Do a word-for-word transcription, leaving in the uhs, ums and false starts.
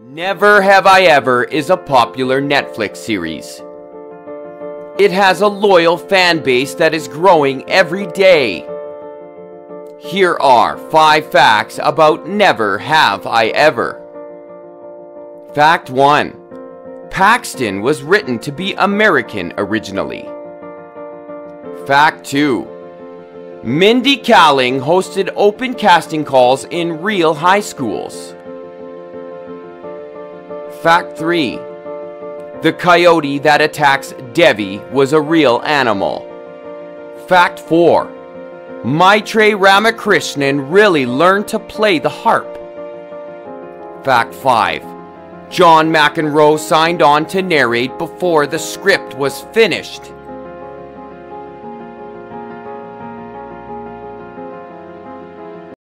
Never Have I Ever is a popular Netflix series. It has a loyal fan base that is growing every day. Here are five facts about Never Have I Ever. Fact one. Paxton was written to be American originally. Fact two. Mindy Kaling hosted open casting calls in real high schools. Fact three. The coyote that attacks Devi was a real animal. Fact four. Maitrey Ramakrishnan really learned to play the harp. Fact five. John McEnroe signed on to narrate before the script was finished.